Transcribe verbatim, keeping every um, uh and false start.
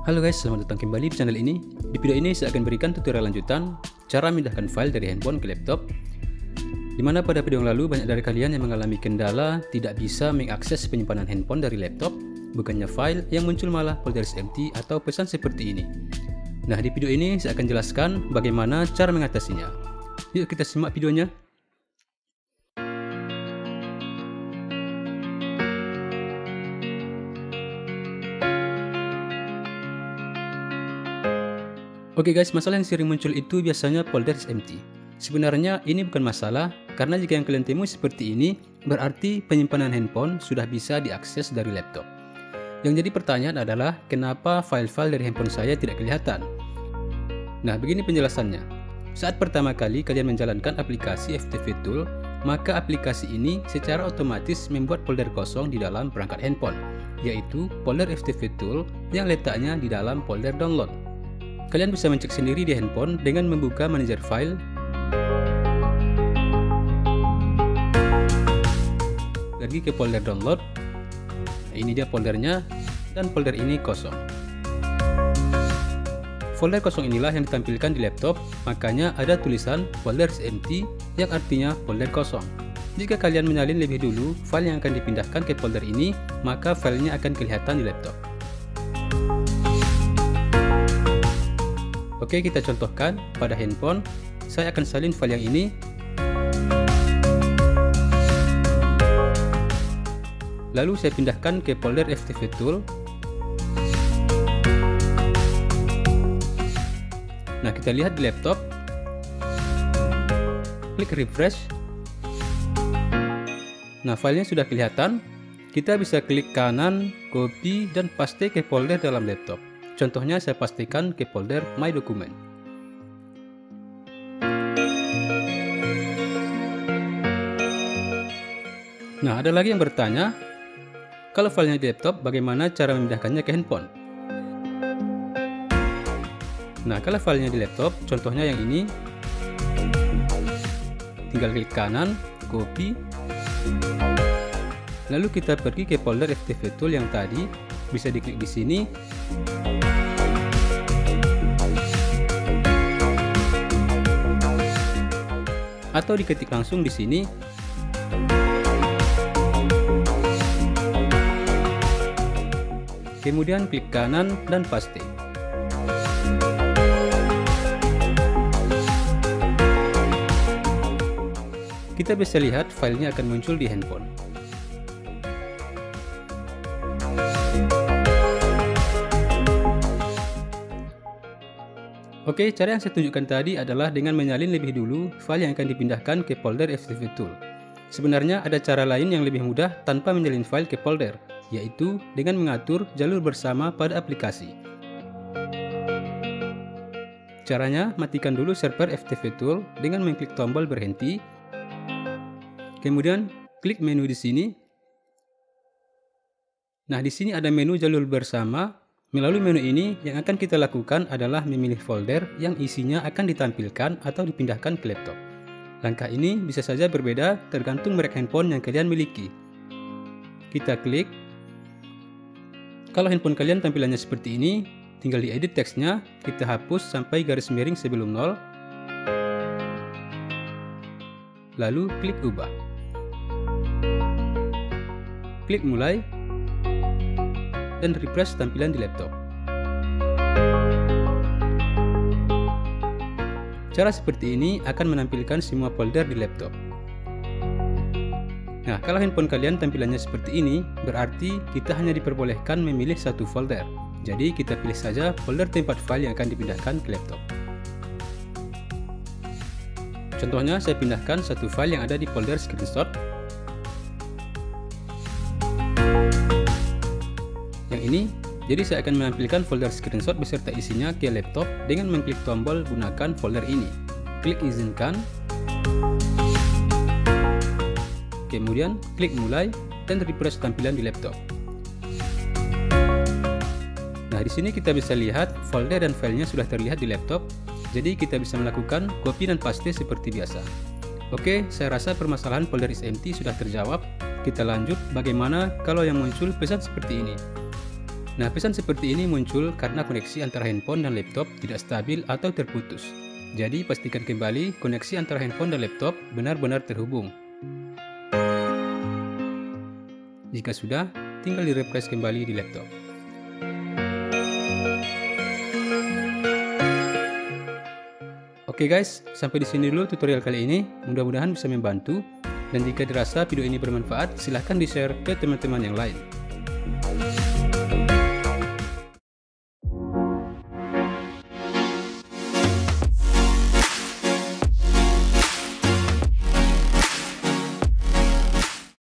Halo guys, selamat datang kembali di channel ini. Di video ini saya akan berikan tutorial lanjutan cara memindahkan file dari handphone ke laptop. Dimana pada video yang lalu banyak dari kalian yang mengalami kendala tidak bisa mengakses penyimpanan handphone dari laptop, bukannya file yang muncul malah folder empty atau pesan seperti ini. Nah, di video ini saya akan jelaskan bagaimana cara mengatasinya. Yuk kita simak videonya. Oke guys, masalah yang sering muncul itu biasanya folder empty. Sebenarnya ini bukan masalah, karena jika yang kalian temui seperti ini, berarti penyimpanan handphone sudah bisa diakses dari laptop. Yang jadi pertanyaan adalah, kenapa file-file dari handphone saya tidak kelihatan? Nah, begini penjelasannya. Saat pertama kali kalian menjalankan aplikasi F T V Tool, maka aplikasi ini secara otomatis membuat folder kosong di dalam perangkat handphone, yaitu folder F T V Tool yang letaknya di dalam folder download. Kalian bisa mencek sendiri di handphone dengan membuka manajer file, pergi ke folder download. Nah, ini dia foldernya, dan folder ini kosong. Folder kosong inilah yang ditampilkan di laptop, makanya ada tulisan folder empty yang artinya folder kosong. Jika kalian menyalin lebih dulu file yang akan dipindahkan ke folder ini, maka filenya akan kelihatan di laptop. Oke, kita contohkan pada handphone. Saya akan salin file yang ini. Lalu saya pindahkan ke folder F T V Tool. Nah, kita lihat di laptop. Klik refresh. Nah, filenya sudah kelihatan. Kita bisa klik kanan, copy, dan paste ke folder dalam laptop. Contohnya saya pastikan ke folder My Document. Nah, ada lagi yang bertanya, kalau filenya di laptop, bagaimana cara memindahkannya ke handphone? Nah, kalau filenya di laptop, contohnya yang ini, tinggal klik kanan, copy, lalu kita pergi ke folder F T V Tool yang tadi, bisa diklik di sini. Atau diketik langsung di sini. Kemudian klik kanan dan paste. Kita bisa lihat filenya akan muncul di handphone. Oke, cara yang saya tunjukkan tadi adalah dengan menyalin lebih dulu file yang akan dipindahkan ke folder F T V Tool. Sebenarnya ada cara lain yang lebih mudah tanpa menyalin file ke folder, yaitu dengan mengatur jalur bersama pada aplikasi. Caranya, matikan dulu server F T V Tool dengan mengklik tombol berhenti. Kemudian klik menu di sini. Nah, di sini ada menu jalur bersama. Melalui menu ini, yang akan kita lakukan adalah memilih folder yang isinya akan ditampilkan atau dipindahkan ke laptop. Langkah ini bisa saja berbeda tergantung merek handphone yang kalian miliki. Kita klik. Kalau handphone kalian tampilannya seperti ini, tinggal diedit teksnya, kita hapus sampai garis miring sebelum nol. Lalu klik ubah. Klik mulai. Dan refresh tampilan di laptop. Cara seperti ini akan menampilkan semua folder di laptop. Nah, kalau handphone kalian tampilannya seperti ini, berarti kita hanya diperbolehkan memilih satu folder. Jadi kita pilih saja folder tempat file yang akan dipindahkan ke laptop. Contohnya, saya pindahkan satu file yang ada di folder screenshot. Ini, jadi saya akan menampilkan folder screenshot beserta isinya ke laptop dengan mengklik tombol gunakan folder ini. Klik izinkan. Kemudian klik mulai dan refresh tampilan di laptop. Nah, di sini kita bisa lihat folder dan filenya sudah terlihat di laptop. Jadi kita bisa melakukan copy dan paste seperti biasa. Oke, saya rasa permasalahan folder is empty sudah terjawab. Kita lanjut bagaimana kalau yang muncul pesan seperti ini. Nah, pesan seperti ini muncul karena koneksi antara handphone dan laptop tidak stabil atau terputus. Jadi, pastikan kembali koneksi antara handphone dan laptop benar-benar terhubung. Jika sudah, tinggal di-refresh kembali di laptop. Oke guys, sampai di sini dulu tutorial kali ini. Mudah-mudahan bisa membantu. Dan jika dirasa video ini bermanfaat, silahkan di-share ke teman-teman yang lain.